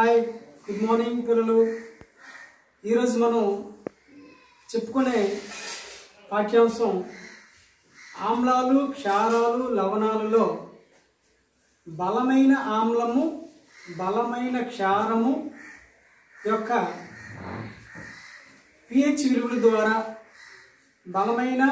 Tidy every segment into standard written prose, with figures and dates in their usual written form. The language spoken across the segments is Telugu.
హాయ్ గుడ్ మార్నింగ్ పిల్లలు. ఈరోజు మనం చెప్పుకునే పాఠ్యాంశం ఆమ్లాలు క్షారాలు లవణాలలో బలమైన ఆమ్లము బలమైన క్షారము యొక్క pH విలువల ద్వారా బలమైన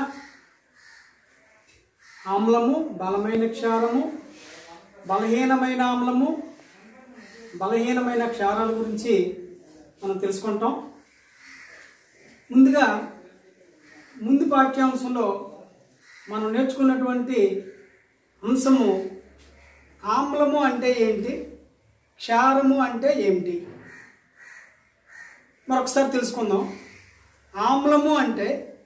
ఆమ్లము బలమైన క్షారము బలహీనమైన ఆమ్లము బలహీనమైన క్షారాల గురించి మనం తెలుసుకుంటాం. ముందుగా ముందు పాఠ్యాంశంలో మనం నేర్చుకున్నటువంటి అంశము ఆమ్లము అంటే ఏంటి, క్షారము అంటే ఏమిటి మరొకసారి తెలుసుకుందాం. ఆమ్లము అంటే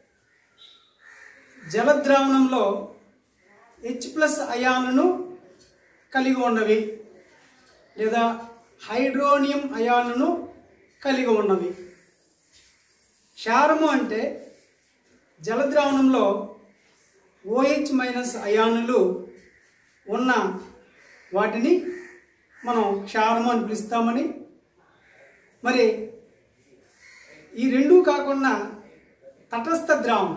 జలద్రావణంలో H+ అయాన్లను కలిగి ఉన్నవి లేదా హైడ్రోనియం అయాన్లను కలిగి ఉన్నవి. క్షారము అంటే జలద్రావణంలో OH- అయానులు ఉన్న వాటిని మనం క్షారము అని పిలుస్తామని, మరి ఈ రెండూ కాకుండా తటస్థ ద్రావణం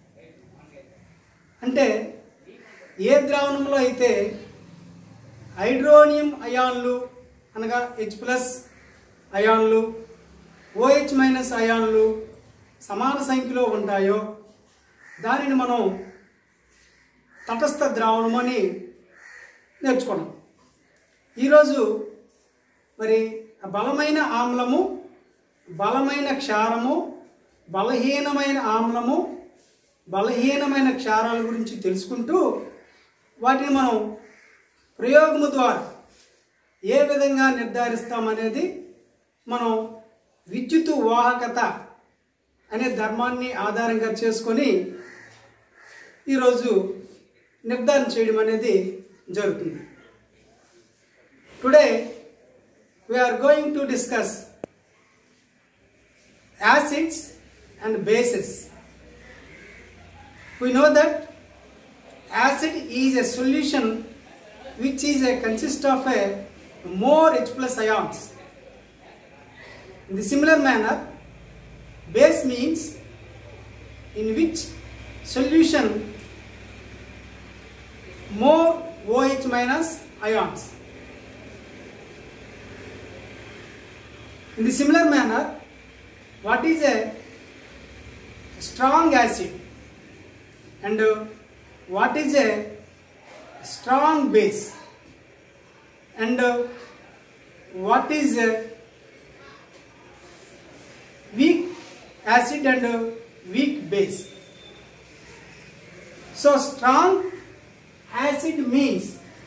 అంటే ఏ ద్రావణంలో అయితే హైడ్రోనియం అయాన్లు అనగా H+ అయాన్లు OH- అయాన్లు సమాన సంఖ్యలో ఉంటాయో దానిని మనం తటస్థ ద్రావణం అని నేర్చుకున్నాం. ఈరోజు మరి బలమైన ఆమ్లము బలమైన క్షారము బలహీనమైన ఆమ్లము బలహీనమైన క్షారాల గురించి తెలుసుకుంటూ వాటిని మనం ప్రయోగము ద్వారా ఏ విధంగా నిర్ధారిస్తామనేది మనం విద్యుత్ వాహకత అనే ధర్మాన్ని ఆధారంగా చేసుకొని ఈరోజు నిర్ధారణ చేయడం అనేది జరుగుతుంది. Today we are going to discuss acids and bases. We know that acid is a solution which is a consist of a more H+ ions. In the similar manner, base means in which solution more OH- ions. In the similar manner, what is a strong acid and what is a strong base and what is a weak acid and weak base. So strong acid means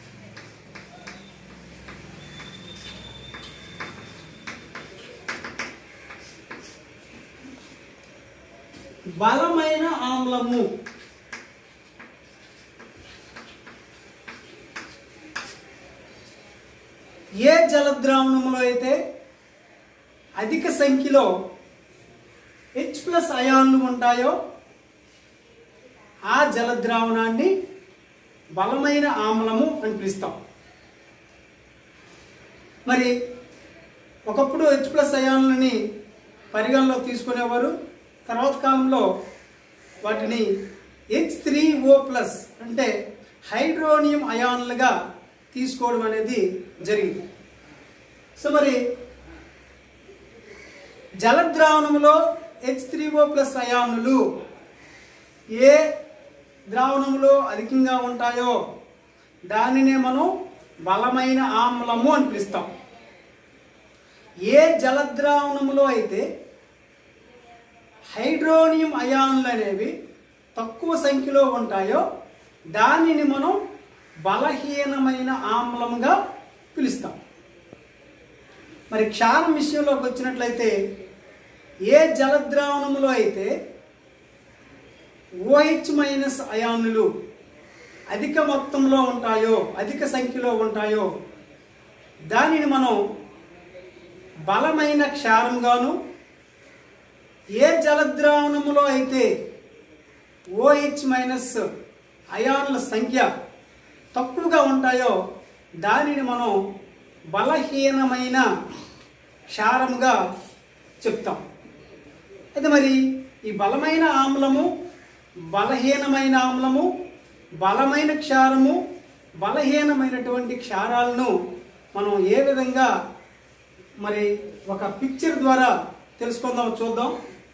బలమైన ఆమ్లము. ఏ జలద్రావణంలో అయితే అధిక సంఖ్యలో H+ అయాన్లు ఉంటాయో ఆ జలద్రావణాన్ని బలమైన ఆమ్లము అని పిలుస్తాం. మరి ఒకప్పుడు H+ అయాన్లని పరిగణలో తీసుకునేవారు. తర్వాత కాలంలో వాటిని H3O+ అంటే హైడ్రోనియం అయాన్లుగా తీసుకోవడం అనేది జరిగింది. సో మరి జలద్రావణంలో H3O+ అయానులు ఏ ద్రావణంలో అధికంగా ఉంటాయో దానినే మనం బలమైన ఆమ్లము అని పిలుస్తాం. ఏ జలద్రావణంలో అయితే హైడ్రోనియం అయాన్లు అనేవి తక్కువ సంఖ్యలో ఉంటాయో దానిని మనం బలహీనమైన ఆమ్లంగా పిలుస్తాం. మరి క్షారం విషయంలోకి వచ్చినట్లయితే ఏ జలద్రావణంలో అయితే OH- అయానులు అధిక మొత్తంలో ఉంటాయో అధిక సంఖ్యలో ఉంటాయో దానిని మనం బలమైన క్షారంగాను, ఏ జలద్రావణంలో అయితే OH- అయాన్ల సంఖ్య తక్కువగా ఉంటాయో దానిని మనం బలహీనమైన క్షారముగా చెప్తాం. అయితే మరి ఈ బలమైన ఆమ్లము, బలహీనమైన ఆమ్లము, బలమైన క్షారము, బలహీనమైనటువంటి క్షారాలను మనం ఏ విధంగా మరి ఒక పిక్చర్ ద్వారా తెలుసుకుందాం, చూద్దాం.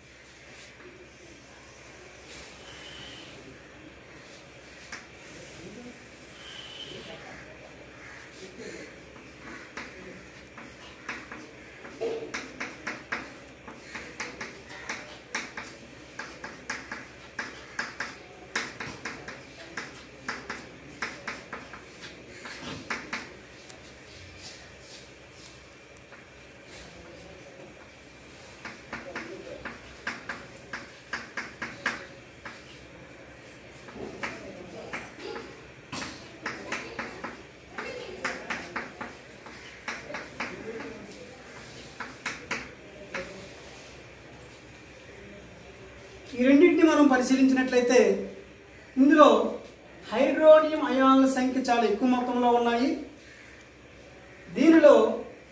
ఈ రెండింటిని మనం పరిశీలించినట్లయితే ఇందులో హైడ్రోనియం అయాన్ల సంఖ్య చాలా ఎక్కువ మొత్తంలో ఉన్నాయి. దీనిలో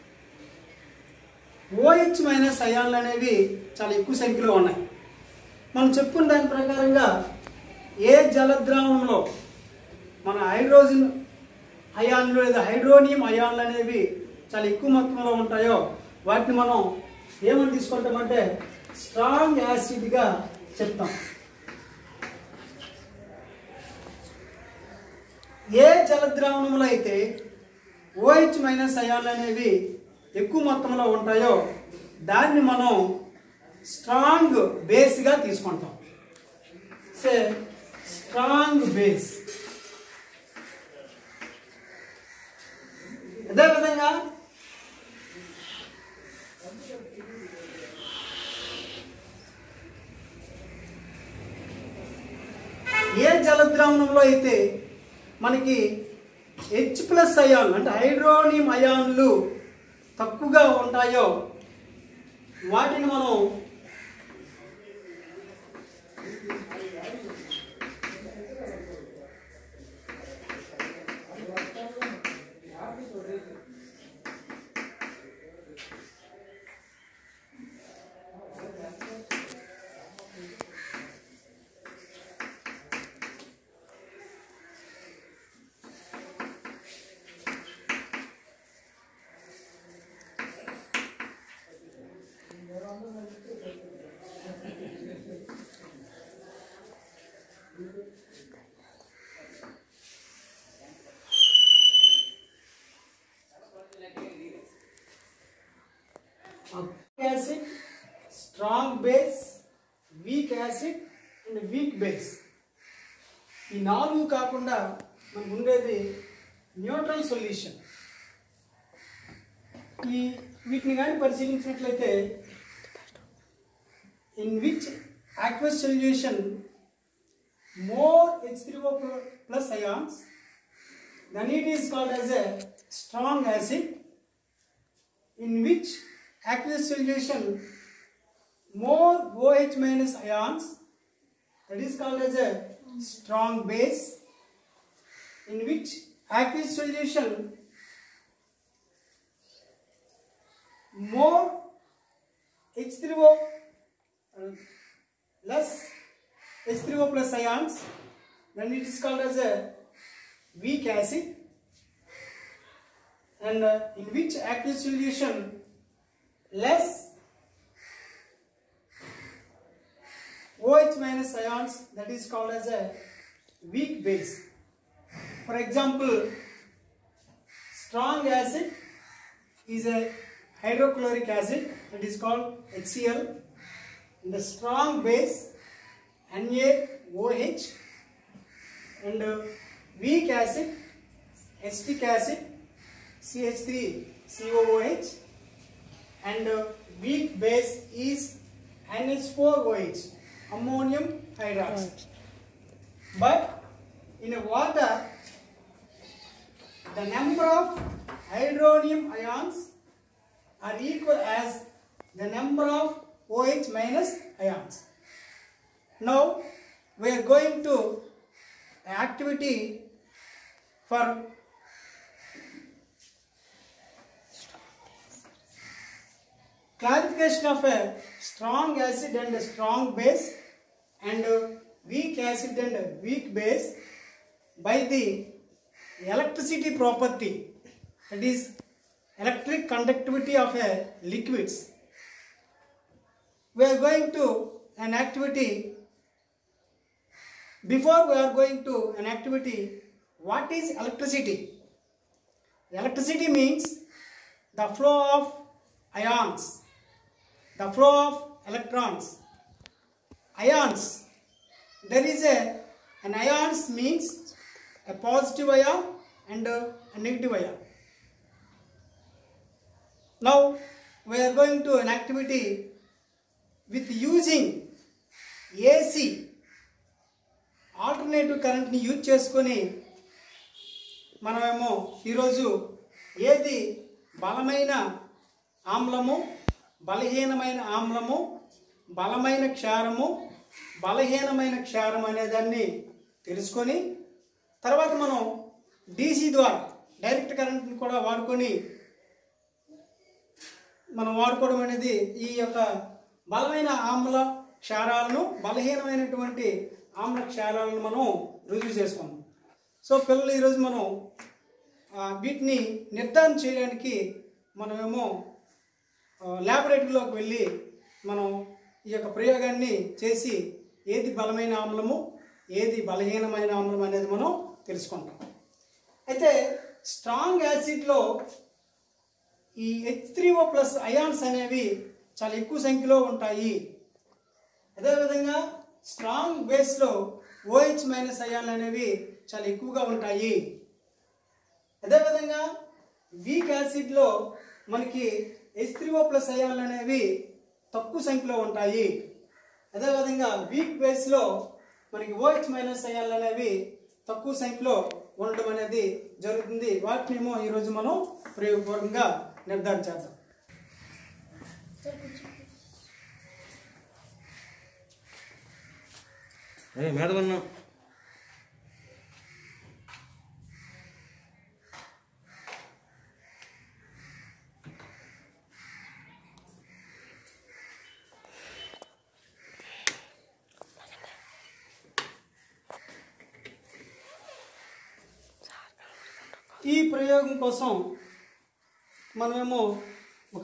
OH మైనస్ అయాన్లు అనేవి చాలా ఎక్కువ సంఖ్యలో ఉన్నాయి. మనం చెప్పుకున్న దాని ప్రకారంగా ఏ జలద్రావణంలో మన హైడ్రోజన్ అయాన్లు లేదా హైడ్రోనియం అయాన్లు అనేవి చాలా ఎక్కువ మొత్తంలో ఉంటాయో వాటిని మనం ఏమని తీసుకుంటామంటే స్ట్రాంగ్ యాసిడ్గా చెప్తాం. ఏ జలద్రావణంలో అయితే OH మైనస్ అయాన్లు అనేవి ఎక్కువ మొత్తంలో ఉంటాయో దాన్ని మనం స్ట్రాంగ్ బేస్గా తీసుకుంటాం. Say strong base. అదేవిధంగా ఏ జలద్రావణంలో అయితే మనకి H+ అయాన్ అంటే హైడ్రోనియం అయాన్లు తక్కువగా ఉంటాయో వాటిని మనం acid, strong base, weak acid and weak base. ఈ నాలుగు కాకుండా మనకు ఉండేది న్యూట్రల్ సొల్యూషన్. వీటిని కానీ పరిశీలించినట్లయితే in which aqueous solution more H3O plus ions, then it is called as a strong acid. In which aqueous solution more OH minus ions, that is called as a strong base. In which aqueous solution more H3O less H3O plus ions, then it is called as a weak acid. And in which aqueous solution less OH minus ions, that is called as a weak base. For example, strong acid is a hydrochloric acid, that is called HCl. And the strong base NaOH, and weak acid acetic acid CH3COOH, and weak base is NH4OH, ammonium hydroxide. But in a water, the number of hydronium ions are equal as the number of OH minus ions. Now we are going to an activity for clarification of a strong acid and a strong base and weak acid and weak base by the electricity property, that is electric conductivity of a liquids. We are going to an activity. Before we are going to an activity, what is electricity? Electricity means the flow of ions, the flow of electrons. Ions, there is an ions means a positive ion and a negative ion. Now we are going to an activity with using AC, alternative current ni use cheskoni మనమేమో ఈరోజు ఏది బలమైన ఆమ్లము, బలహీనమైన ఆమ్లము, బలమైన క్షారము, బలహీనమైన క్షారం అనే దాన్ని తెలుసుకొని తర్వాత మనం డీసీ ద్వారా డైరెక్ట్ కరెంట్ని కూడా వాడుకొని మనం వాడుకోవడం అనేది ఈ యొక్క బలమైన ఆమ్ల క్షారాలను, బలహీనమైనటువంటి ఆమ్ల క్షారాలను మనం రుజువు చేసుకున్నాం. సో పిల్లలు ఈరోజు మనం వీటిని నిర్ధారణ చేయడానికి మనమేమో ల్యాబొరేటరీలోకి వెళ్ళి మనం ఈ యొక్క ప్రయోగాన్ని చేసి ఏది బలమైన ఆమ్లము, ఏది బలహీనమైన ఆమ్లం అనేది మనం తెలుసుకుంటాం. అయితే స్ట్రాంగ్ యాసిడ్లో ఈ H3O+ అయాన్స్ అనేవి చాలా ఎక్కువ సంఖ్యలో ఉంటాయి. అదేవిధంగా స్ట్రాంగ్ బేస్లో OH- అయాన్లు అనేవి చాలా ఎక్కువగా ఉంటాయి. అదేవిధంగా వీక్ యాసిడ్లో మనకి H3O+ అయాన్లు అనేవి తక్కువ సంఖ్యలో ఉంటాయి. అదేవిధంగా వీక్ బేస్లో మనకి OH- అయాన్లు అనేవి తక్కువ సంఖ్యలో ఉండడం అనేది జరుగుతుంది. వాటినేమో ఈరోజు మనం ప్రయోగపూర్వకంగా నిర్ధారణ చేద్దాం. మేడం ఈ ప్రయోగం కోసం మనమేమో ఒక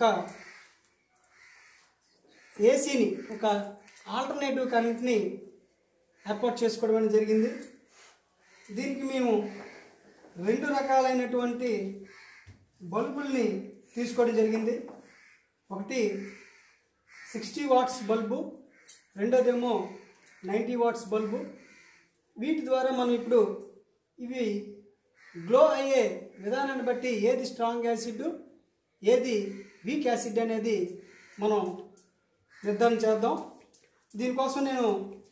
ఏసీని, ఒక ఆల్టర్నేటివ్ కరెంట్ని ఏర్పాటు చేసుకోవడం అనేది జరిగింది. దీనికి మేము 2 రకాలైనటువంటి బల్బుల్ని తీసుకోవడం జరిగింది. ఒకటి 60 వాట్స్ బల్బు, రెండోదేమో 90 వాట్స్ బల్బు. వీటి ద్వారా మనం ఇప్పుడు ఇవి గ్లో అయ్యే విధానాన్ని బట్టి ఏది స్ట్రాంగ్ యాసిడ్, ఏది వీక్ యాసిడ్ అనేది మనం నిర్ధారణ చేద్దాం. దీనికోసం నేను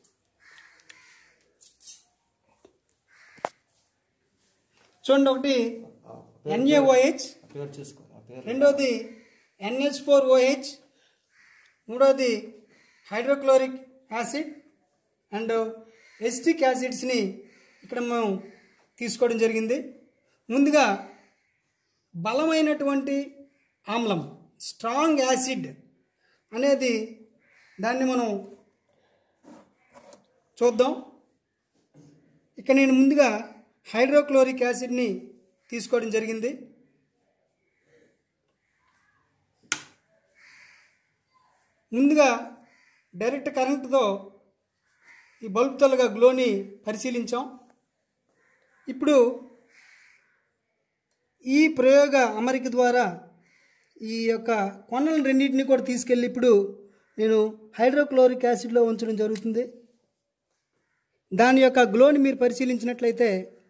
చూడండి, ఒకటి NaOH, రెండోది NH4OH, మూడోది హైడ్రోక్లోరిక్ యాసిడ్ అండ్ ఎసిటిక్ యాసిడ్స్ని ఇక్కడ మేము తీసుకోవడం జరిగింది. ముందుగా బలమైనటువంటి ఆమ్లం, స్ట్రాంగ్ యాసిడ్ అనేది దాన్ని మనం చూద్దాం. ఇక్కడ నేను ముందుగా హైడ్రోక్లోరిక్ యాసిడ్ని తీసుకోవడం జరిగింది. ముందుగా డైరెక్ట్ కరెంటుతో ఈ బల్బ్ తలుగా గ్లోని పరిశీలించాం. ఇప్పుడు ఈ ప్రయోగ అమరిక ద్వారా ఈ యొక్క కొనలను రెండింటిని కూడా తీసుకెళ్ళి ఇప్పుడు నేను హైడ్రోక్లోరిక్ యాసిడ్లో ఉంచడం జరుగుతుంది. దాని యొక్క గ్లోని మీరు పరిశీలించినట్లయితే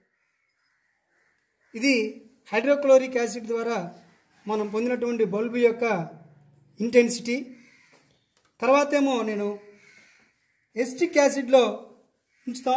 ఇది హైడ్రోక్లోరిక్ యాసిడ్ ద్వారా మనం పొందినటువంటి బల్బు యొక్క ఇంటెన్సిటీ. తర్వాత ఏమో నేను ఎసిటిక్ యాసిడ్లో ఉంచుతాం.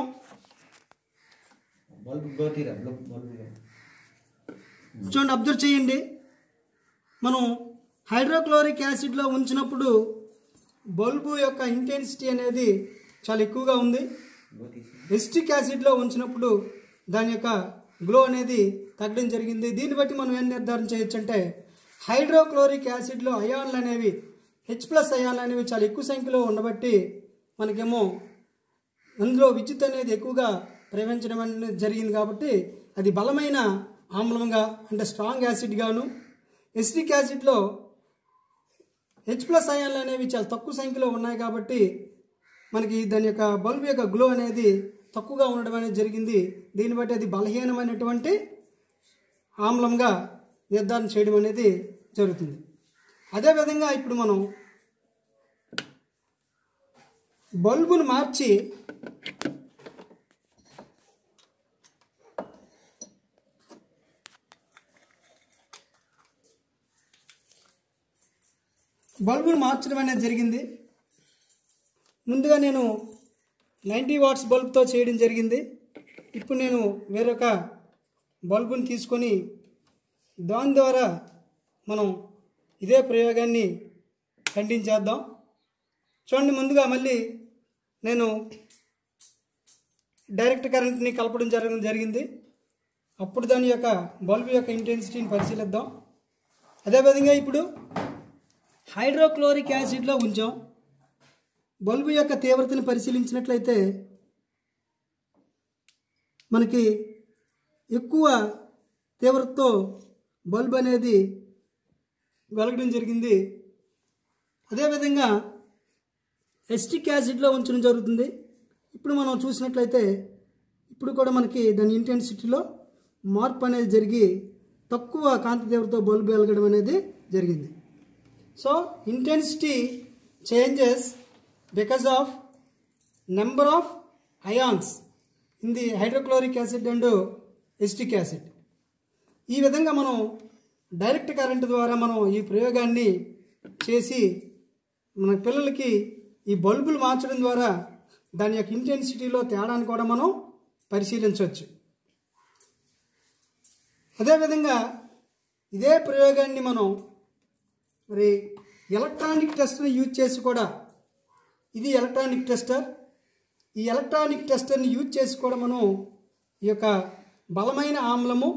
చూడండి, అబ్జర్వ్ చేయండి. మనం హైడ్రోక్లోరిక్ యాసిడ్లో ఉంచినప్పుడు బల్బు యొక్క ఇంటెన్సిటీ అనేది చాలా ఎక్కువగా ఉంది. ఎసిటిక్ యాసిడ్లో ఉంచినప్పుడు దాని యొక్క గ్లో అనేది తగ్గడం జరిగింది. దీన్ని బట్టి మనం ఏం నిర్ధారణ చేయొచ్చు అంటే హైడ్రోక్లోరిక్ యాసిడ్లో అయాన్లు అనేవి H+ అయాన్లు అనేవి చాలా ఎక్కువ సంఖ్యలో ఉండబట్టి మనకేమో అందులో విద్యుత్ అనేది ఎక్కువగా ప్రవహించడం అనేది జరిగింది కాబట్టి అది బలమైన ఆమ్లంగా అంటే స్ట్రాంగ్ యాసిడ్ గాను, ఎసిటిక్ యాసిడ్లో H+ అయాన్లు అనేవి చాలా తక్కువ సంఖ్యలో ఉన్నాయి కాబట్టి మనకి దాని యొక్క బల్బ్ యొక్క గ్లో అనేది తక్కువగా ఉండడం అనేది జరిగింది. దీన్ని బట్టి అది బలహీనమైనటువంటి ఆమ్లంగా నిర్ధారణ చేయడం అనేది జరుగుతుంది. అదేవిధంగా ఇప్పుడు మనం బల్బును మార్చి మార్చడం అనేది జరిగింది. ముందుగా నేను 90 వాట్స్ బల్బ్తో చేయడం జరిగింది. ఇప్పుడు నేను వేరొక బల్బుని తీసుకొని దాని ద్వారా మనం ఇదే ప్రయోగాన్ని ఖండించేద్దాం. చూడండి, ముందుగా మళ్ళీ నేను డైరెక్ట్ కరెంట్ని కలపడం జరిగింది. అప్పుడు దాని యొక్క బల్బు యొక్క ఇంటెన్సిటీని పరిశీలిద్దాం. అదేవిధంగా ఇప్పుడు హైడ్రోక్లోరిక్ యాసిడ్లో ఉంచాం. బల్బు యొక్క తీవ్రతని పరిశీలించినట్లయితే మనకి ఎక్కువ తీవ్రతతో బల్బ్ అనేది వెలగడం జరిగింది. అదేవిధంగా ఎసిటిక్ యాసిడ్లో ఉంచడం జరుగుతుంది. ఇప్పుడు మనం చూసినట్లయితే ఇప్పుడు కూడా మనకి దాని ఇంటెన్సిటీలో మార్పు అనేది జరిగి తక్కువ కాంతి తీవ్రతతో బల్బ్ వెలగడం అనేది జరిగింది. So intensity changes because of number of ions in the hydrochloric acid and acetic acid. ఈ విధంగా మనం డైరెక్ట్ కరెంట్ ద్వారా మనం ఈ ప్రయోగాన్ని చేసి మన పిల్లలకి ఈ బల్బులు మార్చడం ద్వారా దాని యొక్క ఇంటెన్సిటీలో తేడాన్ని కూడా మనం పరిశీలించవచ్చు. అదేవిధంగా ఇదే ప్రయోగాన్ని మనం మరి ఎలక్ట్రానిక్ టెస్టర్ని యూజ్ చేసి కూడా, ఇది ఎలక్ట్రానిక్ టెస్టర్, ఈ ఎలక్ట్రానిక్ టెస్టర్ని యూజ్ చేసి కూడా మనం ఈ యొక్క బలమైన ఆమ్లము,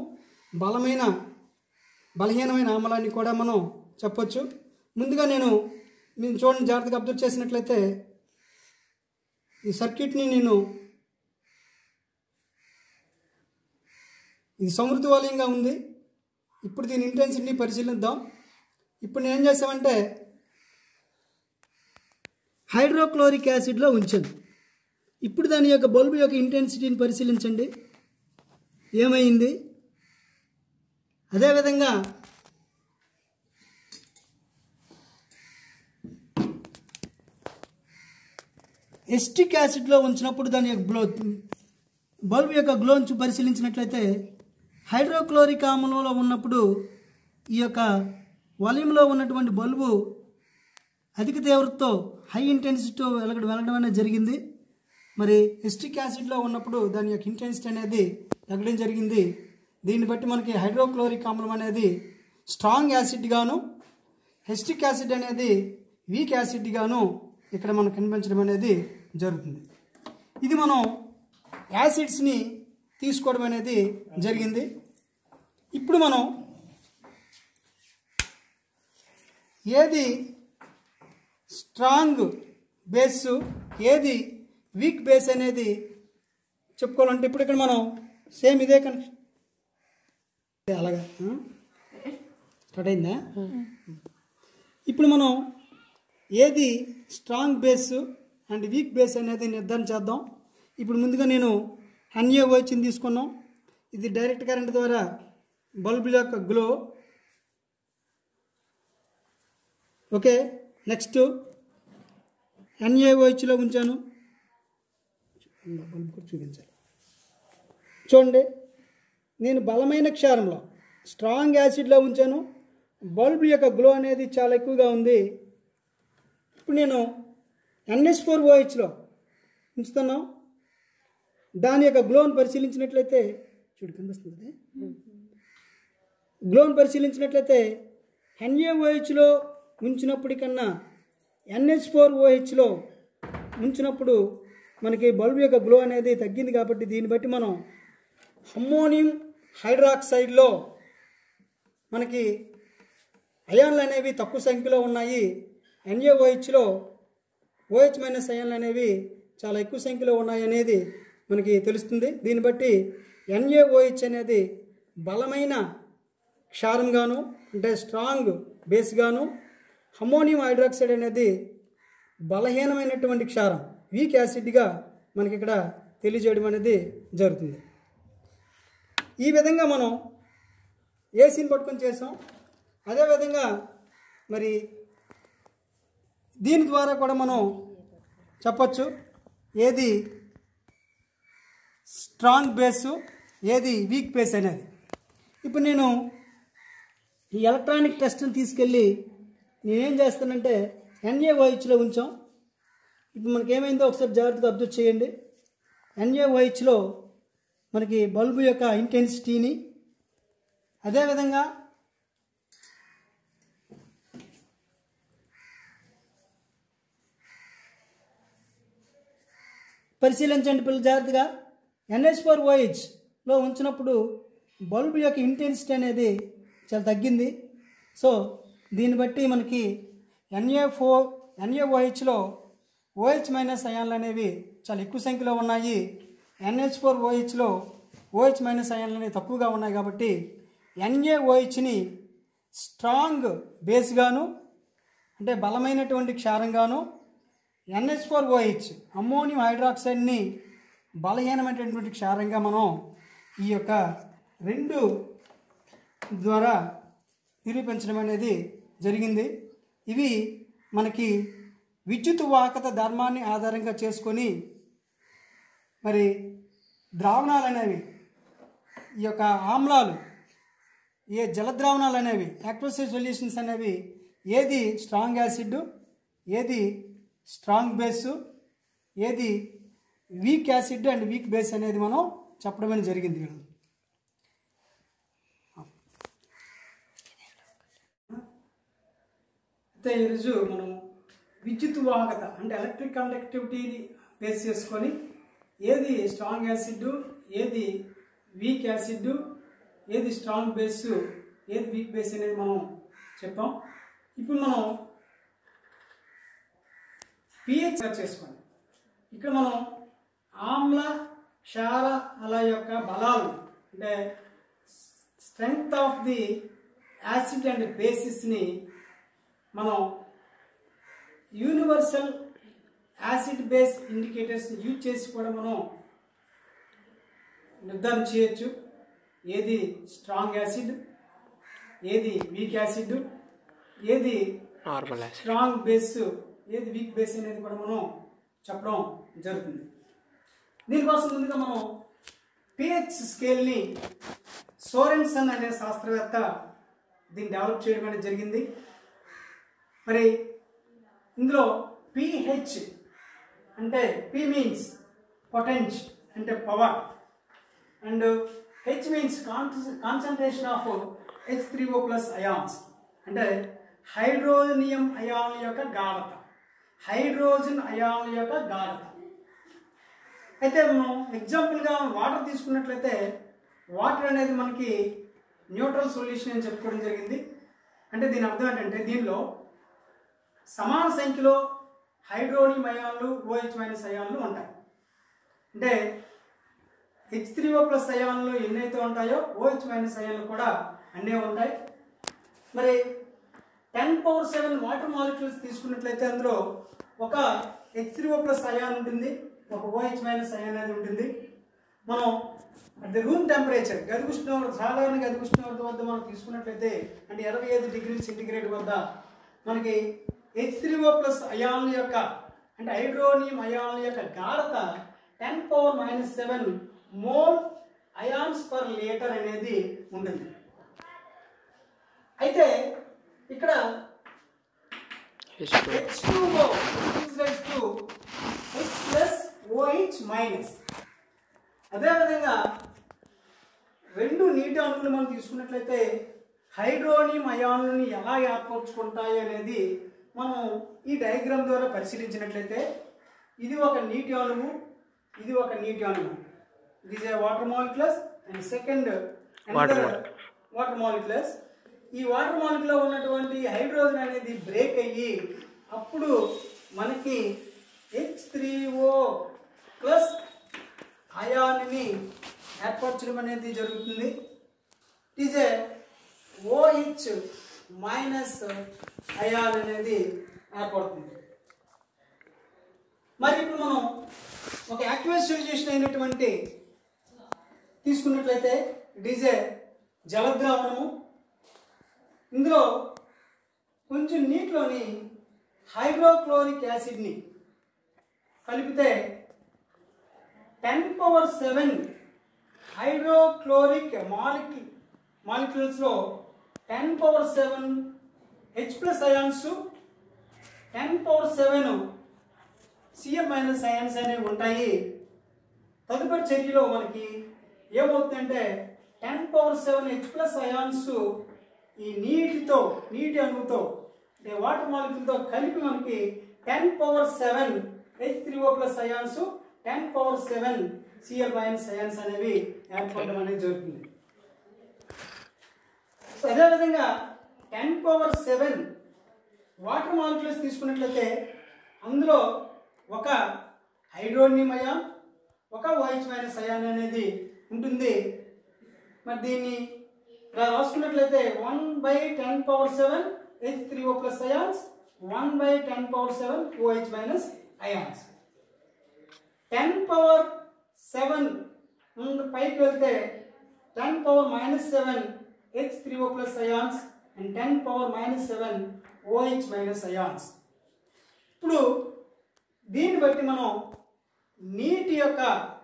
బలహీనమైన ఆమ్లాన్ని కూడా మనం చెప్పొచ్చు. ముందుగా నేను మీరు చూడండి, జాగ్రత్తగా అబ్జర్వ్ చేసినట్లయితే ఈ సర్క్యూట్ని ఇది సమృద్ధివాలయంగా ఉంది. ఇప్పుడు దీని ఇంటెన్సిటీని పరిశీలిద్దాం. ఇప్పుడు నేను ఏం చేసామంటే హైడ్రోక్లోరిక్ యాసిడ్లో ఉంచాను. ఇప్పుడు దాని యొక్క బల్బు యొక్క ఇంటెన్సిటీని పరిశీలించండి, ఏమైంది. అదేవిధంగా ఎసిటిక్ యాసిడ్లో ఉంచినప్పుడు దాని యొక్క బల్బు యొక్క గ్లోని పరిశీలించినట్లయితే హైడ్రోక్లోరిక్ ఆమ్లంలో ఉన్నప్పుడు ఈ యొక్క వాల్యూమ్లో ఉన్నటువంటి బల్బు అధిక తీవ్రతతో హై ఇంటెన్సిటీతో వెలగడం అనేది జరిగింది. మరి ఎసిటిక్ యాసిడ్లో ఉన్నప్పుడు దాని యొక్క ఇంటెన్సిటీ అనేది తగ్గడం జరిగింది. దీన్ని బట్టి మనకి హైడ్రోక్లోరిక్ ఆమ్లం అనేది స్ట్రాంగ్ యాసిడ్ గాను, ఎసిటిక్ యాసిడ్ అనేది వీక్ యాసిడ్ గాను ఇక్కడ మనకు కనిపించడం అనేది జరుగుతుంది. ఇది మనం యాసిడ్స్ని తీసుకోవడం అనేది జరిగింది. ఇప్పుడు మనం ఏది స్ట్రాంగ్ బేస్, ఏది వీక్ బేస్ అనేది చెప్పుకోవాలంటే ఇప్పుడు ఇక్కడ మనం సేమ్ ఇదే కనెక్షన్ అలాగా స్టార్ట్ అయిందా. ఇప్పుడు మనం ఏది strong base and weak base అనేది నిర్ధారణ చేద్దాం. ఇప్పుడు ముందుగా నేను NaOH తీసుకున్నాం. ఇది డైరెక్ట్ కరెంట్ ద్వారా బల్బు యొక్క గ్లో. ఓకే, నెక్స్ట్ NaOHలో ఉంచాను. బల్బు కూడా చూపించాలి. చూడండి, నేను బలమైన క్షారంలో స్ట్రాంగ్ యాసిడ్లో ఉంచాను. బల్బు యొక్క గ్లో అనేది చాలా ఎక్కువగా ఉంది. ఇప్పుడు నేను NH4OHలో ఉంచుతున్నాం. దాని యొక్క గ్లోని పరిశీలించినట్లయితే చూడు కనిపిస్తుంది. గ్లోని పరిశీలించినట్లయితే NaOHలో ఉంచినప్పటికన్నా NH4OHలో ఉంచినప్పుడు మనకి బల్బు యొక్క గ్లో అనేది తగ్గింది. కాబట్టి దీన్ని బట్టి మనం అమ్మోనియం హైడ్రాక్సైడ్లో మనకి అయాన్లు అనేవి తక్కువ సంఖ్యలో ఉన్నాయి. NaOHలో OH మైనస్ అయాన్లు అనేవి చాలా ఎక్కువ సంఖ్యలో ఉన్నాయి అనేది మనకి తెలుస్తుంది. దీన్ని బట్టి NaOH అనేది బలమైన క్షారంగాను అంటే స్ట్రాంగ్ బేస్గాను, అమ్మోనియం హైడ్రాక్సైడ్ అనేది బలహీనమైనటువంటి క్షారం వీక్ యాసిడ్గా మనకి ఇక్కడ తెలియజేయడం అనేది జరుగుతుంది. ఈ విధంగా మనం ఏసీని పట్టుకొని చేసాం. అదేవిధంగా మరి దీని ద్వారా కూడా మనం చెప్పచ్చు ఏది స్ట్రాంగ్ బేసు ఏది వీక్ బేస్ అనేది. ఇప్పుడు నేను ఈ ఎలక్ట్రానిక్ టెస్ట్ని తీసుకెళ్ళి నేనేం చేస్తానంటే NaOHలో ఉంచాం. ఇప్పుడు మనకి ఏమైందో ఒకసారి జాగ్రత్తగా అబ్జర్వ్ చేయండి. NaOHలో మనకి బల్బు యొక్క ఇంటెన్సిటీని, అదేవిధంగా పరిశీలించండి పిల్లలు జాగ్రత్తగా. NH4OHలో ఉంచినప్పుడు బల్బు యొక్క ఇంటెన్సిటీ అనేది చాలా తగ్గింది. సో దీన్ని బట్టి మనకి NaOHలో OH మైనస్ అయాన్లు అనేవి చాలా ఎక్కువ సంఖ్యలో ఉన్నాయి. NH4OHలో OH మైనస్ అయాన్లు అనేవి తక్కువగా ఉన్నాయి. కాబట్టి NaOHని స్ట్రాంగ్ బేస్గాను అంటే బలమైనటువంటి క్షారంగాను, NH4OH అమ్మోనియం హైడ్రాక్సైడ్ని బలహీనమైనటువంటి క్షారంగా మనం ఈ యొక్క రెండు ద్వారా నిరూపించడం అనేది జరిగింది. ఇవి మనకి విద్యుత్ వాహకత ధర్మాన్ని ఆధారంగా చేసుకొని మరి ద్రావణాలు అనేవి ఈ యొక్క ఆమ్లాలు జలద్రావణాలు అనేవి యాక్వస్ సొల్యూషన్స్ అనేవి ఏది స్ట్రాంగ్ యాసిడ్, ఏది స్ట్రాంగ్ బేసు, ఏది weak acid and weak base అనేది మనం చెప్పడం అనేది జరిగింది. అయితే ఈరోజు మనం విద్యుత్ వాహకత అంటే ఎలక్ట్రిక్ కండక్టివిటీని బేస్ చేసుకొని ఏది స్ట్రాంగ్ యాసిడ్, ఏది వీక్ యాసిడ్, ఏది స్ట్రాంగ్ బేసు, ఏది వీక్ బేస్ అనేది మనం చెప్పాం. ఇప్పుడు మనం pH చేసుకోండి. ఇక్కడ మనం ఆమ్ల క్షార అల యొక్క బలాలు అంటే strength of the acid and బేసిస్ని మనం universal acid base indicators use చేసి కూడా మనం నిర్ధారణ చేయొచ్చు. ఏది స్ట్రాంగ్ యాసిడ్, ఏది వీక్ యాసిడ్, ఏది స్ట్రాంగ్ బేస్, ఏది వీక్ బేస్ అనేది కూడా మనం చెప్పడం జరుగుతుంది. దీనికోసం ముందుగా మనం pH స్కేల్ని సోరెన్సన్ అనే శాస్త్రవేత్త దీన్ని డెవలప్ చేయడం అనేది జరిగింది. మరి ఇందులో pH అంటే P మీన్స్ పొటెన్స్ అంటే power and H means concentration of H3O plus ions అంటే హైడ్రోనియం అయాన్ల యొక్క గాఢత, హైడ్రోజన్ అయాన్ల యొక్క గాఢత. అయితే మనం ఎగ్జాంపుల్గా వాటర్ తీసుకున్నట్లయితే వాటర్ అనేది మనకి న్యూట్రల్ సొల్యూషన్ అని చెప్పుకోవడం జరిగింది. అంటే దీని అర్థం ఏంటంటే దీనిలో సమాన సంఖ్యలో హైడ్రోనియం అయాన్లు, OH మైనస్ అయాన్లు ఉంటాయి. అంటే H3O ప్లస్ అయాన్లు ఎన్నైతే ఉంటాయో OH మైనస్ అయాన్లు కూడా అన్నీ ఉంటాయి. మరి 10⁻⁷ వాటర్ మాలిక్యూల్స్ తీసుకున్నట్లయితే అందులో ఒక H3O ప్లస్ అయాన్ ఉంటుంది, ఒక OH మైనస్ అయాన్ అనేది ఉంటుంది. మనం అంటే రూమ్ టెంపరేచర్ గది ఉష్ణోగ్రత, సాధారణ గది ఉష్ణోగ్రత వద్ద మనం తీసుకున్నట్లయితే అంటే 25 డిగ్రీల సెంటీగ్రేడ్ వద్ద మనకి H3O ప్లస్ అయాన్ల యొక్క అంటే హైడ్రోనియం అయాన్ల యొక్క గాఢత 10⁻⁷ మోల్ అయాన్స్ పర్ లీటర్ అనేది ఉంటుంది. అయితే ఇక్కడ H2O H plus OH minus. అదేవిధంగా రెండు నీటి అణువులు మనం తీసుకున్నట్లయితే హైడ్రోనియం అయాన్లని ఎలా ఏర్పరచుకుంటాయి అనేది మనం ఈ డయాగ్రామ్ ద్వారా పరిశీలించినట్లయితే ఇది ఒక నీటి అణువు, ఇది ఒక నీటి అణువు. It is a water molecules and second another water molecules. ఈ వాటర్ మాలిక్యూల్ లో ఉన్నటువంటి హైడ్రోజన్ అనేది బ్రేక్ అయ్యి అప్పుడు మనకి H3O ప్లస్ అయాన్ని ఏర్పరచడం అనేది జరుగుతుంది. It is a OH minus ion అనేది ఏర్పడుతుంది. మరి ఇప్పుడు మనం ఒక యాక్టివస్ సొల్యూషన్ అయినటువంటి తీసుకున్నట్లయితే ఇట్ ఈజ్ ఏ జలద్రావణము. ఇందులో కొంచెం నీటిలోని హైడ్రోక్లోరిక్ యాసిడ్ని కలిపితే 10⁻⁷ హైడ్రోక్లోరిక్ మాలిక్యూల్స్లో 10⁻⁷ H+ అయాన్స్, 10⁻⁷ Cl- అయాన్స్ అనేవి ఉంటాయి. తదుపరి చర్యలో మనకి ఏమవుతుందంటే 10⁻⁷ H+ అయాన్స్ ఈ నీటి అణువుతో అంటే వాటర్ మాలిక్యూల్తో కలిపి మనకి 10⁻⁷ H3O+ అయాన్స్, 10⁻⁷ Cl- అయాన్స్ అనేవి ఏర్పడడం అనేది జరుగుతుంది. అదేవిధంగా 10⁻⁷ వాటర్ మాలిక్యూల్స్ తీసుకున్నట్లయితే అందులో ఒక హైడ్రోనియం అయాన్, ఒక OH- అయాన్ అనేది ఉంటుంది. మరి దీన్ని ఇలా రాసుకున్నట్లయితే 1/10⁻⁷ H3O+ అయాన్స్, 1/10⁻⁷ OH- అయాన్స్. 10⁻⁷ పైకి వెళ్తే 10⁻⁻⁷ H3O+ ions and 10⁻⁻⁷ OH- ions. ఇప్పుడు దీన్ని బట్టి మనం నీటి యొక్క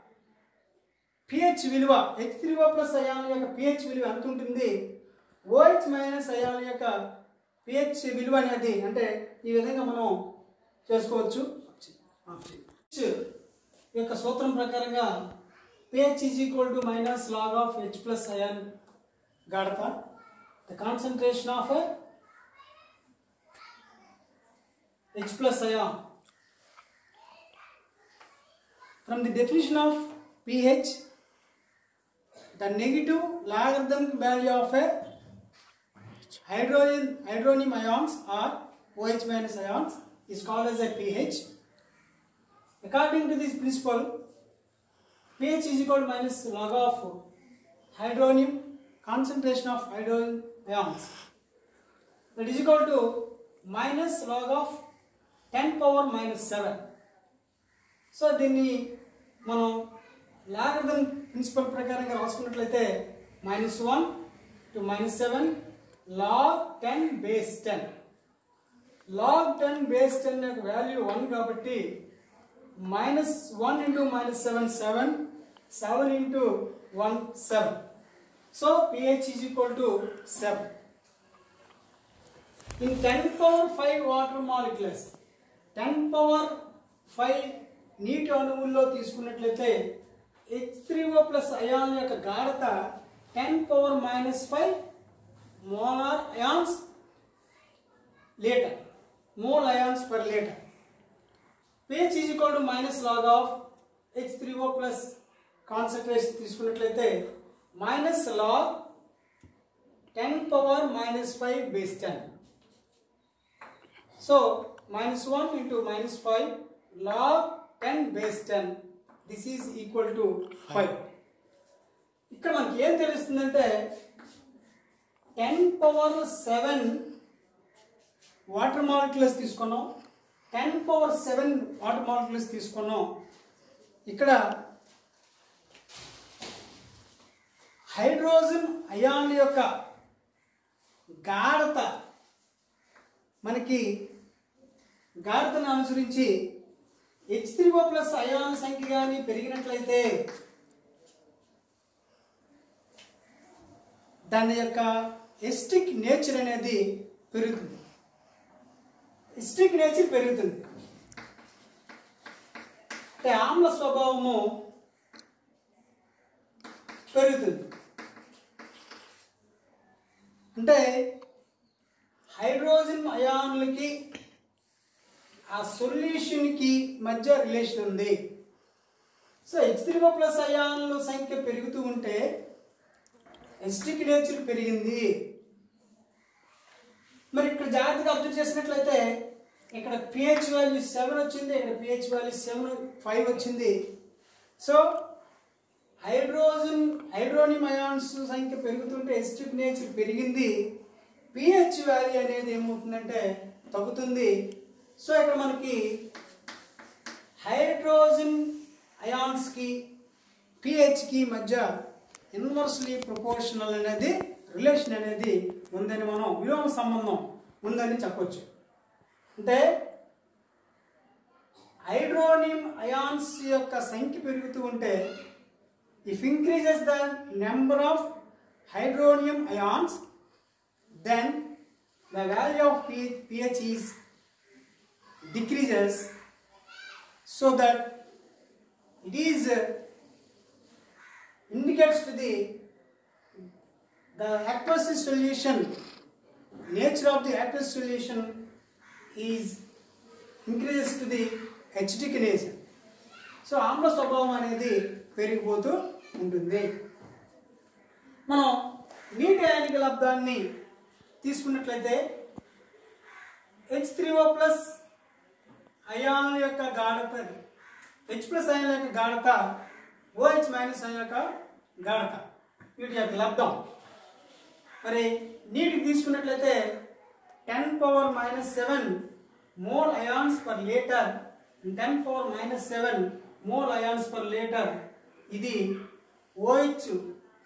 pH విలువ, H3O+ అయాన్ యొక్క pH విలువ ఎంత ఉంటుంది, OH- అయాన్ యొక్క pH విలువ అనేది అంటే ఈ విధంగా మనం చేసుకోవచ్చు. యొక్క సూత్రం ప్రకారంగా pH = log of H+ ion గాఢత, the concentration of H+ అయాన్. From the definition of pH, the negative logarithmic value of a hydronium ions or OH- ions is called as a pH. According to this principle, pH = log of hydronium concentration of hydrogen ions, that is equal to log of 10⁻⁷. So దీన్ని మనం లాగరిథం ప్రిన్సిపల్ ప్రకారంగా రాసుకున్నట్లయితే -1 to -7 log 10⁻10. log 10⁻10 యొక్క వాల్యూ 1 కాబట్టి -1 × -7 7, 7 × 1 7. So pH = 7. In 10⁻⁵ water molecules, 10⁻⁵ నీటి అణువుల్లో తీసుకున్నట్లయితే H3O+ అయాన్ యొక్క గాఢత 10⁻⁻⁵ molar ions litre, mole ions per litre. pH = log of H3O+ concentration తీసుకున్నట్లయితే log 10⁻⁻⁵/10. So -1 × -5 log 10⁻10. This is equal to 5. ఇక్కడ మనకి ఏం తెలుస్తుందంటే 10⁻⁷ వాటర్ మాలిక్యూల్స్ తీసుకున్నాం, 10⁻⁷ వాటర్ మాలిక్యూల్స్ తీసుకున్నాం. ఇక్కడ హైడ్రోజన్ అయాన్ యొక్క గాఢత మనకి గాఢతను అనుసరించి H3O+ అయాన్ సంఖ్య కానీ పెరిగినట్లయితే దాని యొక్క ఎస్టిక్ నేచర్ అనేది పెరుగుతుంది. ఎస్టిక్ నేచర్ పెరుగుతుంది అంటే ఆమ్ల స్వభావము పెరుగుతుంది. అంటే హైడ్రోజన్ అయాన్లకి ఆ సొల్యూషన్కి మధ్య రిలేషన్ ఉంది. సో H3O+ అయాన్ల సంఖ్య పెరుగుతూ ఉంటే ఎస్టిక్ నేచర్ పెరిగింది. మరి ఇక్కడ జాగ్రత్తగా అబ్జర్వ్ చేసినట్లయితే ఇక్కడ pH వాల్యూ 7 వచ్చింది, ఇక్కడ pH వాల్యూ 5 వచ్చింది. సో హైడ్రోనియం అయాన్స్ సంఖ్య పెరుగుతుంటే ఎసిడిక్ నేచర్ పెరిగింది, pH వాల్యూ అనేది ఏమవుతుందంటే తగ్గుతుంది. సో ఇక్కడ మనకి హైడ్రోజన్ అయాన్స్కి pHకి మధ్య ఇన్వర్స్లీ ప్రపోర్షనల్ అనేది రిలేషన్ అనేది ఉందని మనం విలోమ సంబంధం ఉందని చెప్పొచ్చు. అంటే హైడ్రోనియం అయాన్స్ యొక్క సంఖ్య పెరుగుతూ ఉంటే if increases the number of hydronium ions then the value of pH is decreases so that it is indicates to the aqueous solution, nature of the aqueous solution is increases to the acidic nature. So ఆమ్ల స్వభావం అనేది పెరిగిపోతూ ఉంటుంది. మనం నీటి అయానిక లబ్ధాన్ని తీసుకున్నట్లయితే H3O+ అయాన్ల యొక్క గాఢత, H+ అయాన్ల యొక్క గాఢత, OH- అయాన్ యొక్క గాఢత, వీటి యొక్క లబ్ధం. మరి నీటికి తీసుకున్నట్లయితే 10⁻⁷ mole ions per litre, 10⁻⁷ mole ions per litre ఇది OH-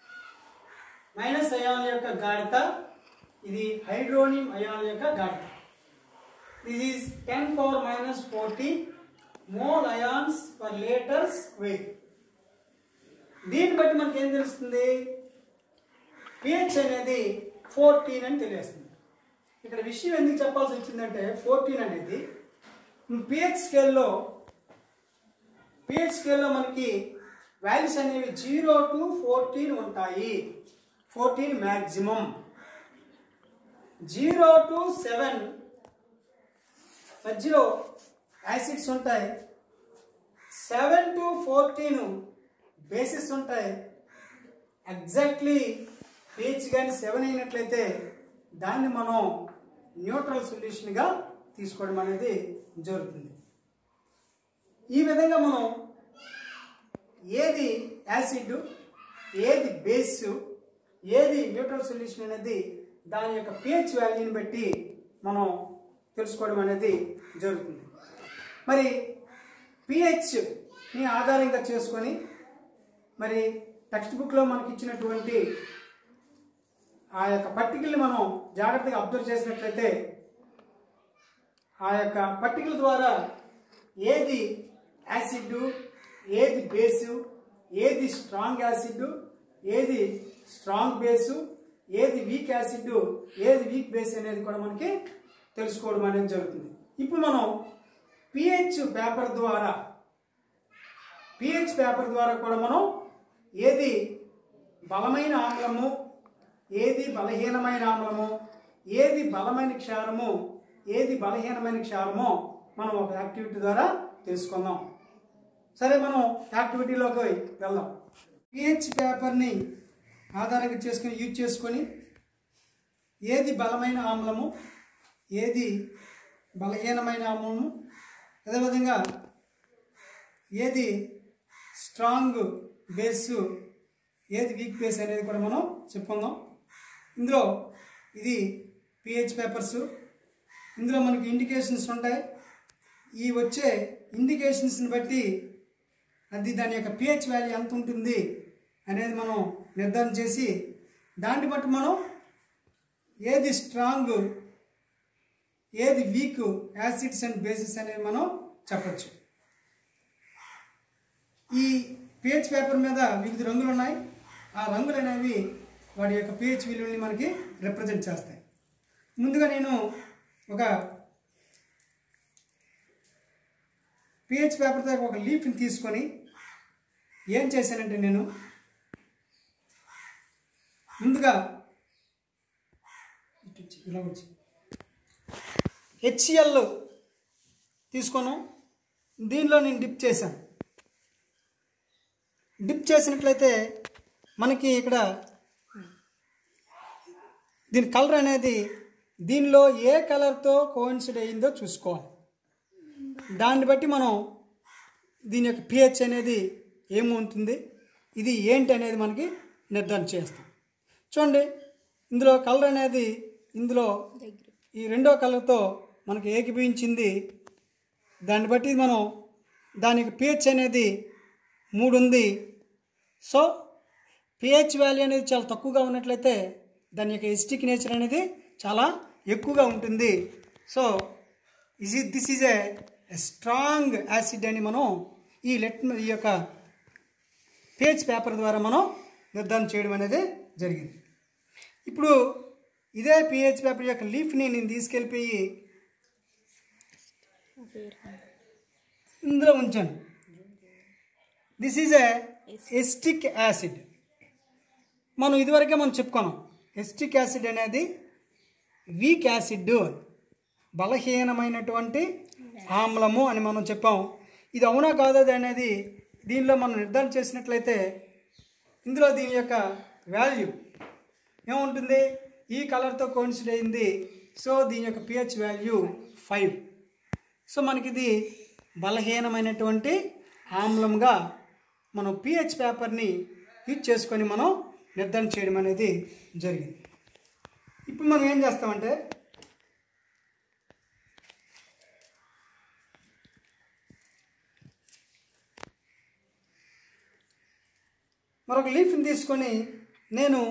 అయాన్ల యొక్క గాఢత, ఇది హైడ్రోనియం అయాన్ల యొక్క గాఢత. This is 10⁻⁴ mole ions per litre square. దీన్ని బట్టి మనకి ఏం తెలుస్తుంది, pH అనేది 14 అని తెలియస్తుంది. ఇక్కడ విషయం ఎందుకు చెప్పాల్సి వచ్చిందంటే 14 అనేది pH స్కేల్లో మనకి వాల్యూస్ అనేవి 0 to 14 ఉంటాయి. 14 మ్యాక్సిమం, 0 to 7 మధ్యలో యాసిడ్స్ ఉంటాయి, 7 to 14 బేసిస్ ఉంటాయి. ఎగ్జాక్ట్లీ pH కానీ 7 అయినట్లయితే దాన్ని మనం న్యూట్రల్ సొల్యూషన్గా తీసుకోవడం అనేది జరుగుతుంది. ఈ విధంగా మనం ఏది యాసిడ్, ఏది బేస్, ఏది న్యూట్రల్ సొల్యూషన్ అనేది దాని యొక్క pH వాల్యూని బట్టి మనం తెలుసుకోవడం అనేది జరుగుతుంది. మరి pHని ఆధారంగా చేసుకొని మరి టెక్స్ట్ బుక్లో మనకి ఇచ్చినటువంటి ఆ యొక్క పట్టికల్ని మనం జాగ్రత్తగా అబ్జర్వ్ చేసినట్లయితే ఆ యొక్క పట్టికల ద్వారా ఏది యాసిడ్, ఏది బేసు, ఏది స్ట్రాంగ్ యాసిడ్, ఏది స్ట్రాంగ్ బేసు, ఏది వీక్ యాసిడ్, ఏది వీక్ బేస్ అనేది కూడా మనకి తెలుసుకోవడం అనేది జరుగుతుంది. ఇప్పుడు మనం pH పేపర్ ద్వారా కూడా మనం ఏది బలమైన ఆమ్లము, ఏది బలహీనమైన ఆమ్లము, ఏది బలమైన క్షారము, ఏది బలహీనమైన క్షారమో మనం ఒక యాక్టివిటీ ద్వారా తెలుసుకుందాం. సరే, మనం యాక్టివిటీలోకి వెళ్దాం. pH పేపర్ని ఆధారంగా యూజ్ చేసుకొని ఏది బలమైన ఆమ్లము, ఏది బలహీనమైన ఆమ్లము, అదేవిధంగా ఏది స్ట్రాంగ్ బేసు, ఏది వీక్ బేస్ అనేది కూడా మనం చెప్పుకుందాం. ఇందులో ఇది pH పేపర్స్, ఇందులో మనకి ఇండికేషన్స్ ఉంటాయి. ఈ వచ్చే ఇండికేషన్స్ని బట్టి అది దాని యొక్క pH వాల్యూ ఎంత ఉంటుంది అనేది మనం నిర్ధారణ చేసి దాన్ని బట్టి మనం ఏది స్ట్రాంగ్, ఏది వీక్ యాసిడ్స్ అండ్ బేసిస్ అనేది మనం చెప్పచ్చు. ఈ pH పేపర్ మీద వివిధ రంగులు ఉన్నాయి. ఆ రంగులు అనేవి వాటి యొక్క pH విలువల్ని మనకి రిప్రజెంట్ చేస్తాయి. ముందుగా నేను ఒక pH పేపర్తో ఒక లీఫ్ని తీసుకొని ఏం చేశానంటే నేను ముందుగా ఇలా వచ్చి HCl తీసుకొను, దీనిలో నేను డిప్ చేశాను. డిప్ చేసినట్లయితే మనకి ఇక్కడ దీని కలర్ అనేది దీనిలో ఏ కలర్తో కోయిన్సిడ్ అయ్యిందో చూసుకోవాలి. దాన్ని బట్టి మనం దీని యొక్క పిహెచ్ అనేది ఏముంటుంది, ఇది ఏంటి అనేది మనకి నిర్ధారణ చేస్తాం. చూడండి, ఇందులో కలర్ అనేది ఇందులో ఈ రెండో కలర్తో మనకి ఏకీభవించింది. దాన్ని బట్టి మనం దానికి పిహెచ్ అనేది 3 ఉంది. సో పిహెచ్ వాల్యూ అనేది చాలా తక్కువగా ఉన్నట్లయితే దాని యొక్క ఎసిటిక్ నేచర్ అనేది చాలా ఎక్కువగా ఉంటుంది. So this is a strong acid అని మనం ఈ యొక్క పిహెచ్ పేపర్ ద్వారా మనం నిర్ధారణ చేయడం అనేది జరిగింది. ఇప్పుడు ఇదే పిహెచ్ పేపర్ యొక్క లీఫ్ని నేను తీసుకెళ్ళిపోయి ఇందులో ఉంచాను. This is a acetic acid. మనం ఇదివరకే మనం చెప్పుకున్నాం, ఎసిటిక్ యాసిడ్ అనేది వీక్ యాసిడ్, బలహీనమైనటువంటి ఆమ్లము అని మనం చెప్పాం. ఇది అవునా కాదా అనేది దీనిలో మనం నిర్ధారణ చేసినట్లయితే ఇందులో దీని యొక్క వాల్యూ ఏముంటుంది, ఈ కలర్తో కోయిన్సిడ్ అయింది. సో దీని యొక్క పిహెచ్ వాల్యూ 5. సో మనకి ఇది బలహీనమైనటువంటి ఆమ్లంగా మనం పిహెచ్ పేపర్ని యూజ్ చేసుకొని మనం నిర్ధారణ చేయడం అనేది జరిగింది. ఇప్పుడు మనం ఏం చేస్తామంటే మరొక లీఫ్ని తీసుకొని నేను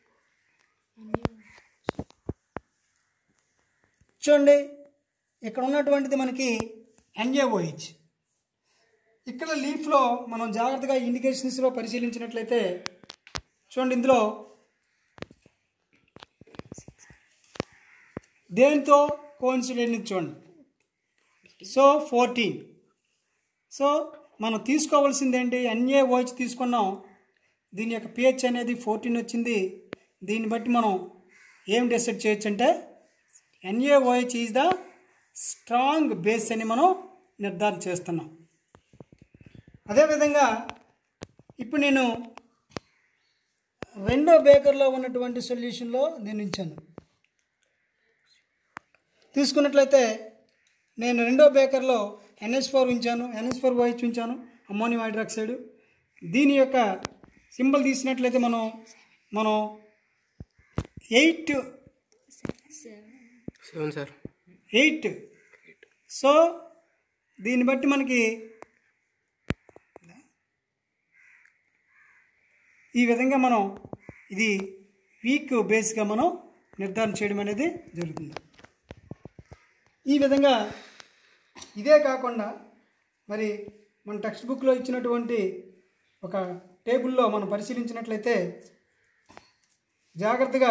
చూడండి, ఇక్కడ ఉన్నటువంటిది మనకి NaOH. ఇక్కడ లీఫ్లో మనం జాగ్రత్తగా ఇండికేషన్స్లో పరిశీలించినట్లయితే చూడండి, ఇందులో దేంతో కోయిన్సిడ్ అయింది చూడండి. సో 14. సో మనం తీసుకోవాల్సింది ఏంటి, NaOH తీసుకున్నాం. దీని యొక్క పిహెచ్ అనేది 14 వచ్చింది. దీన్ని బట్టి మనం ఏం డిసైడ్ చేయొచ్చు అంటే NaOH is the strong base అని మనం నిర్ధారణ చేస్తున్నాం. అదేవిధంగా ఇప్పుడు నేను రెండో బేకర్లో ఉన్నటువంటి సొల్యూషన్లో నేను ఉంచాను. తీసుకున్నట్లయితే నేను రెండో బేకర్లో NH4 ఉంచాను, NH4OH ఉంచాను, అమ్మోనియం హైడ్రాక్సైడ్. దీని యొక్క సింబల్ తీసినట్లయితే మనం 8 సార్ 8. సో దీన్ని బట్టి మనకి ఈ విధంగా మనం ఇది వీక్ బేస్గా మనం నిర్ధారణ చేయడం అనేది జరుగుతుంది. ఈ విధంగా ఇదే కాకుండా మరి మన టెక్స్ట్ బుక్లో ఇచ్చినటువంటి ఒక టేబుల్లో మనం పరిశీలించినట్లయితే జాగ్రత్తగా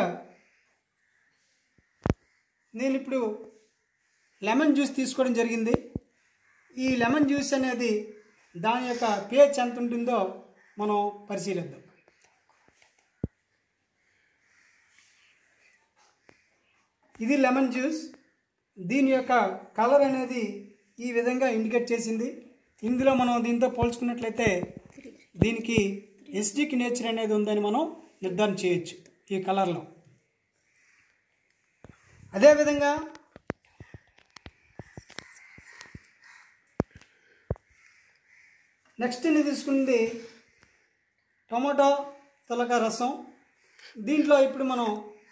నేను ఇప్పుడు లెమన్ జ్యూస్ తీసుకోవడం జరిగింది. ఈ లెమన్ జ్యూస్ అనేది దాని యొక్క పిహెచ్ ఎంత ఉంటుందో మనం పరిశీలిద్దాం. ఇది లెమన్ జ్యూస్. దీని యొక్క కలర్ అనేది ఈ విధంగా ఇండికేట్ చేసింది. ఇందులో మనం దీంతో పోల్చుకున్నట్లయితే దీనికి ఎసిడిక్ నేచర్ అనేది ఉందని మనం నిర్ధారణ చేయొచ్చు ఈ కలర్లో. అదేవిధంగా నెక్స్ట్ నేను తీసుకుంది టొమాటో తొలక రసం. దీంట్లో ఇప్పుడు మనం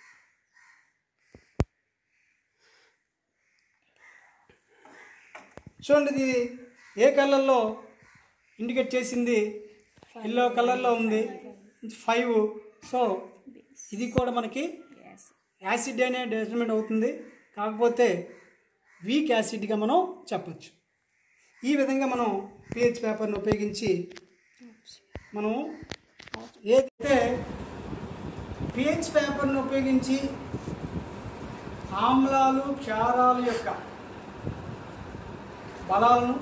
చూడండి, ఇది ఏ కలర్లో ఇండికేట్ చేసింది, ఎల్లో కలర్లో ఉంది 5. సో ఇది కూడా మనకి యాసిడ్ అనే డిటర్మినేట్ అవుతుంది, కాకపోతే వీక్ యాసిడ్గా మనం చెప్పచ్చు. ఈ విధంగా మనం పిహెచ్ పేపర్ని ఉపయోగించి మనం ఏదైతే పిహెచ్ పేపర్ని ఉపయోగించి ఆమ్లాలు క్షారాల యొక్క బలాలను,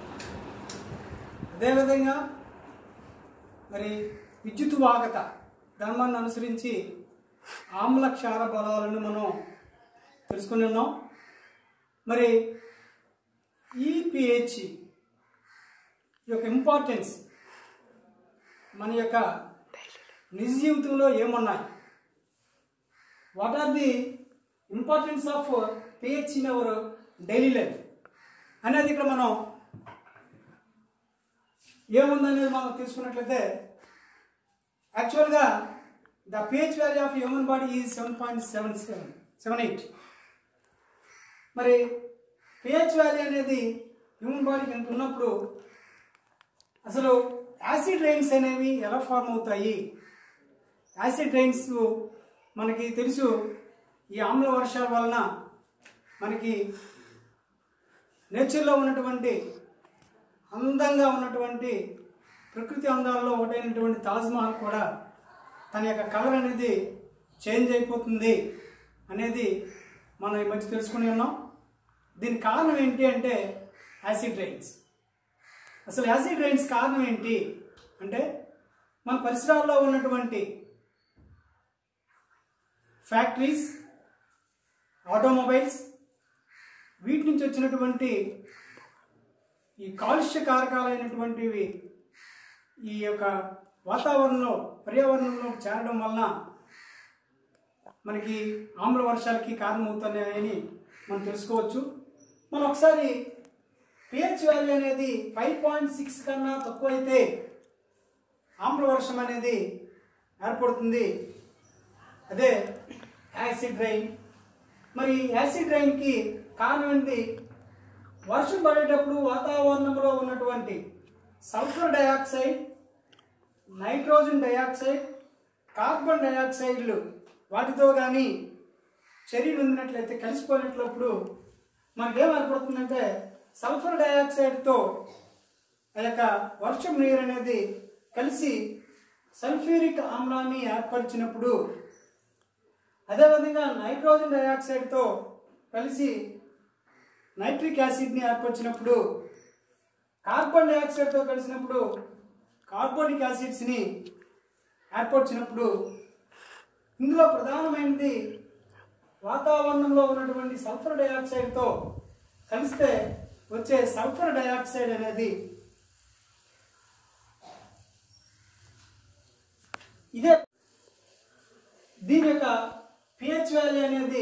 అదేవిధంగా మరి విద్యుత్ వాహకత ధర్మాన్ని అనుసరించి ఆమ్ల క్షార బలాలను మనం తెలుసుకుని ఉన్నాం. మరి ఈ పిహెచ్ యొక్క ఇంపార్టెన్స్ మన యొక్క నిజ జీవితంలో ఏమున్నాయి, what are the importance of pH in our daily life, అనేది ఇక్కడ మనం ఏముందనేది మనం తీసుకున్నట్లయితే యాక్చువల్గా the pH value of human body is 7.78. మరి pH వాల్యూ అనేది హ్యూమన్ బాడీకి ఎంత ఉన్నప్పుడు అసలు యాసిడ్ రైన్స్ అనేవి ఎలా ఫార్మ్ అవుతాయి? యాసిడ్ రైన్స్ మనకి తెలుసు, ఈ ఆమ్ల వర్షాల వలన మనకి నేచర్లో ఉన్నటువంటి అందంగా ఉన్నటువంటి ప్రకృతి అందాల్లో ఒకటైనటువంటి తాజ్మహల్ కూడా తన యొక్క కలర్ అనేది చేంజ్ అయిపోతుంది అనేది మనం ఈ మధ్య తెలుసుకుని ఉన్నాం. దీనికి కారణం ఏంటి అంటే యాసిడ్ రైన్స్. అసలు యాసిడ్ రైన్స్ కారణం ఏంటి అంటే మన పరిసరాల్లో ఉన్నటువంటి ఫ్యాక్టరీస్, ఆటోమొబైల్స్, వీటి నుంచి వచ్చినటువంటి ఈ కాలుష్య కారకాలైనటువంటివి ఈ యొక్క పర్యావరణంలో చేరడం వలన మనకి ఆమ్ల వర్షాలకి కారణమవుతున్నాయని మనం తెలుసుకోవచ్చు. మనం ఒకసారి pH వాల్యూ అనేది 5.6 కన్నా తక్కువైతే ఆమ్ల వర్షం అనేది ఏర్పడుతుంది. అదే యాసిడ్ రైన్. మరి యాసిడ్ రైన్కి కారణం ఏంటి? వర్షం పడేటప్పుడు వాతావరణంలో ఉన్నటువంటి sulphur dioxide, nitrogen dioxide, carbon డయాక్సైడ్లు వాటితో కానీ చర్యలు ఉందినట్లయితే కలిసిపోయినట్లప్పుడు మనకేం ఏర్పడుతుందంటే సల్ఫర్ డయాక్సైడ్తో ఆ యొక్క వర్షం నీరు అనేది కలిసి సల్ఫ్యూరిక్ ఆమ్లాన్ని ఏర్పరిచినప్పుడు, అదేవిధంగా నైట్రోజన్ డయాక్సైడ్తో కలిసి నైట్రిక్ యాసిడ్ని ఏర్పరిచినప్పుడు, కార్బన్ డయాక్సైడ్తో కలిసినప్పుడు కార్బోనిక్ యాసిడ్స్ని ఏర్పరిచినప్పుడు, ఇందులో ప్రధానమైనది వాతావరణంలో ఉన్నటువంటి సల్ఫర్ డయాక్సైడ్తో కలిస్తే వచ్చే సల్ఫర్ డయాక్సైడ్ అనేది దీని యొక్క pH వాల్యూ అనేది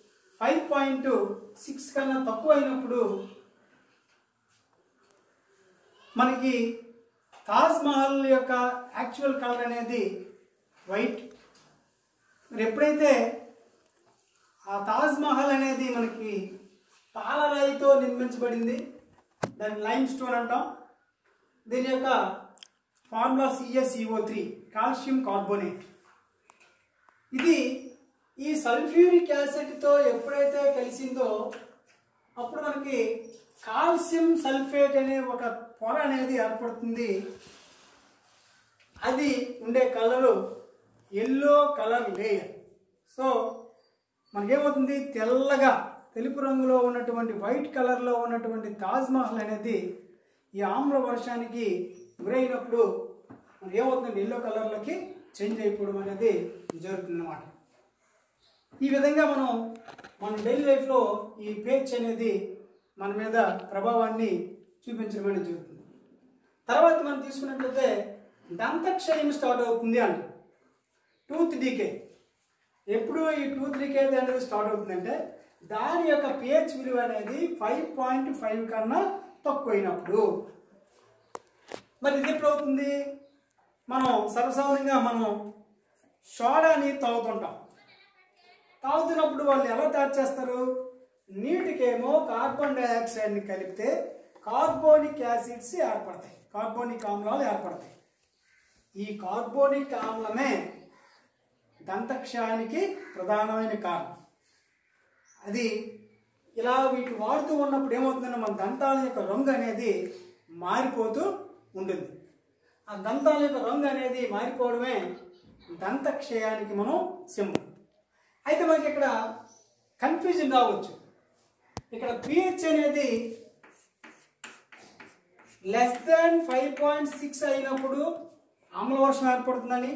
5.6 కన్నా తక్కువ అయినప్పుడు మనకి తాజ్మహల్ యొక్క యాక్చువల్ కలర్ అనేది వైట్. మరి ఎప్పుడైతే ఆ తాజ్మహల్ అనేది మనకి పాలరాయితో నిర్మించబడింది, దాన్ని లైమ్ స్టోన్ అంటాం. దీని యొక్క ఫార్ములా CaCO3, కాల్షియం కార్బోనేట్. ఇది ఈ సల్ఫ్యూరిక్ యాసిడ్తో ఎప్పుడైతే కలిసిందో అప్పుడు మనకి కాల్షియం సల్ఫేట్ అనే ఒక పొర అనేది ఏర్పడుతుంది. అది ఉండే colour yellow colour layer. So మనకేమవుతుంది, తెల్లగా తెలుపు రంగులో ఉన్నటువంటి వైట్ కలర్లో ఉన్నటువంటి తాజ్మహల్ అనేది ఈ ఆమ్ల వర్షానికి గురైనప్పుడు మనకి ఏమవుతుంది, ఎల్లో కలర్లోకి చేంజ్ అయిపోవడం అనేది జరుగుతుంది అన్నమాట. ఈ విధంగా మన డైలీ లైఫ్లో ఈ pH అనేది మన మీద ప్రభావాన్ని చూపించడం అనేది జరుగుతుంది. తర్వాత మనం తీసుకున్నట్లయితే దంతక్షయం స్టార్ట్ అవుతుంది అంట. Tooth decay. ఎప్పుడు ఈ టూత్ డీకే అనేది స్టార్ట్ అవుతుందంటే దాని యొక్క pH విలువ అనేది 5.5 కన్నా తక్కువైనప్పుడు. మరి ఇది ఎప్పుడు అవుతుంది? మనం సర్వసాధారణంగా సోడాని తాగుతుంటాం. తాగుతున్నప్పుడు వాళ్ళు ఎలా తయారు చేస్తారు? నీటికేమో కార్బన్ డయాక్సైడ్ని కలిపితే కార్బోనిక్ యాసిడ్స్ ఏర్పడతాయి, కార్బోనిక్ ఆమ్లాలు ఏర్పడతాయి. ఈ కార్బోనిక్ ఆమ్లమే దంతక్షయానికి ప్రధానమైన కారణం. అది ఇలా వీటి వాడుతూ ఉన్నప్పుడు ఏమవుతుందంటే మన దంతాల యొక్క రంగు అనేది మారిపోతూ ఉంటుంది. ఆ దంతాల యొక్క రంగు అనేది మారిపోవడమే దంతక్షయానికి సింబల్. అయితే మనకి ఇక్కడ కన్ఫ్యూజన్ రావచ్చు. ఇక్కడ pH అనేది <5.6 అయినప్పుడు ఆమ్లవర్షం ఏర్పడుతుందని,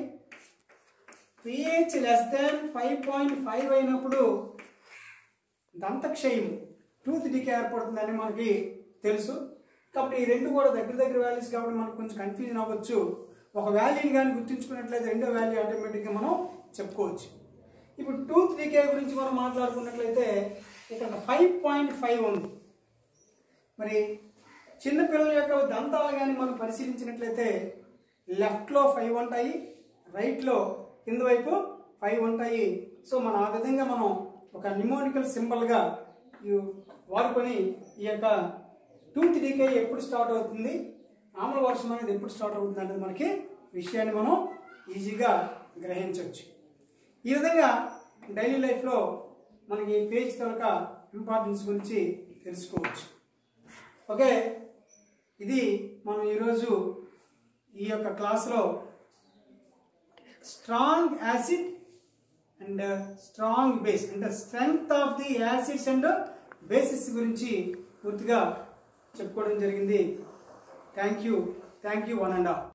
pH <5.5 అయినప్పుడు దంతక్షయం టూత్ డీకే ఏర్పడుతుందని మనకి తెలుసు. కాబట్టి ఈ రెండు కూడా దగ్గర వాల్యూస్ కాబట్టి మనకు కొంచెం కన్ఫ్యూజన్ అవ్వచ్చు. ఒక వాల్యూని కానీ గుర్తుంచుకున్నట్లయితే రెండో వాల్యూ ఆటోమేటిక్గా మనం చెప్పుకోవచ్చు. ఇప్పుడు టూత్ డీకే గురించి మనం మాట్లాడుకున్నట్లయితే ఇక్కడ 5.5 ఉంది. మరి చిన్న పిల్లల యొక్క దంతాలు కానీ మనం పరిశీలించినట్లయితే లెఫ్ట్లో 5 ఉంటాయి, రైట్లో కింద వైపు 5 ఉంటాయి. సో మనం ఆ విధంగా మనం ఒక న్యూమోనికల్ సింబల్గా వాడుకొని ఈ యొక్క టూత్ డీకే ఎప్పుడు స్టార్ట్ అవుతుంది, ఆమ్ల వర్షం అనేది ఎప్పుడు స్టార్ట్ అవుతుంది అనేది మనకి విషయాన్ని మనం ఈజీగా గ్రహించవచ్చు. ఈ విధంగా డైలీ లైఫ్లో మనకి పేజ్ తలక ఇంపార్టెన్స్ గురించి తెలుసుకోవచ్చు. ఓకే, ఇది మనం ఈరోజు ఈ యొక్క క్లాస్లో strong acid and strong base అంటే strength of the acids and bases గురించి పూర్తిగా చెప్పుకోవడం జరిగింది. Thank you 1 and all.